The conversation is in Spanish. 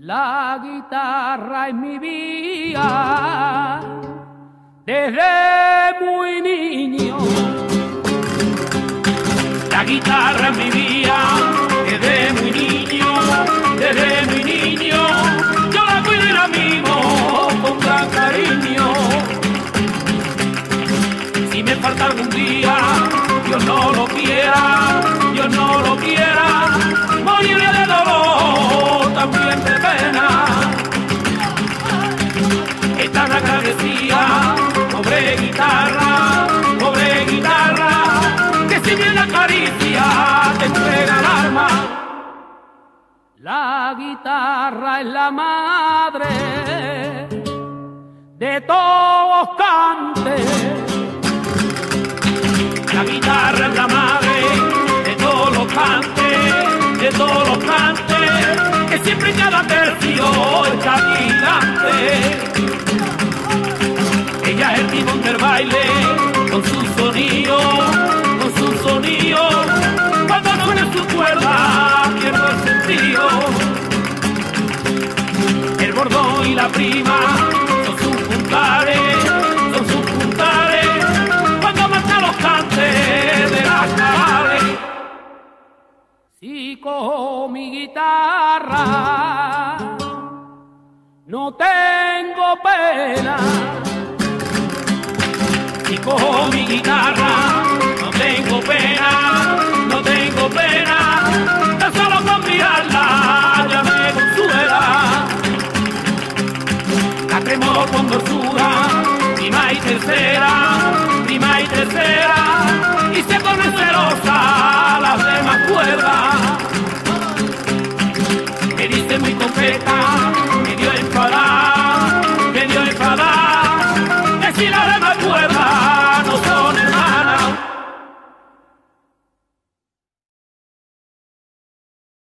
La guitarra es mi vida desde muy niño. La guitarra es mi vida desde muy niño, desde muy niño. Yo la cuido y la mimo con gran cariño. Si me falta algún día, Dios no lo quiera, Dios no lo quiera, moriré de dolor, también de pena. Esta es la travesía, pobre guitarra, que si bien la caricia te entrega el alma. La guitarra es la madre de todos cantes. La guitarra es la madre de todos los cantes, de todos los cantes, que siempre en cada tercio está gigante. Ella es el timón del baile, con su sonido, con su sonido. Cuando suena su cuerda, pierdo el sentido. El bordón y la prima son sus puntares, son sus puntares. Cuando marcan los cantes de las cabales. Si cojo mi guitarra, no tengo pena. Si cojo mi guitarra, no tengo pena, no tengo pena. Tan solo con mirarla ya me consuela. La tremolo con dulzura, prima y tercera, prima y tercera. Y se pone celosa las demás cuerdas. Me dice muy concreta, medio enfadada, que si la demás cuerda